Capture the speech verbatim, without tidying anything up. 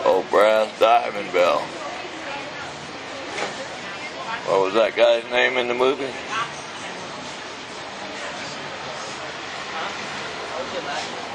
Old brass diving bell. What was that guy's name in the movie? Huh?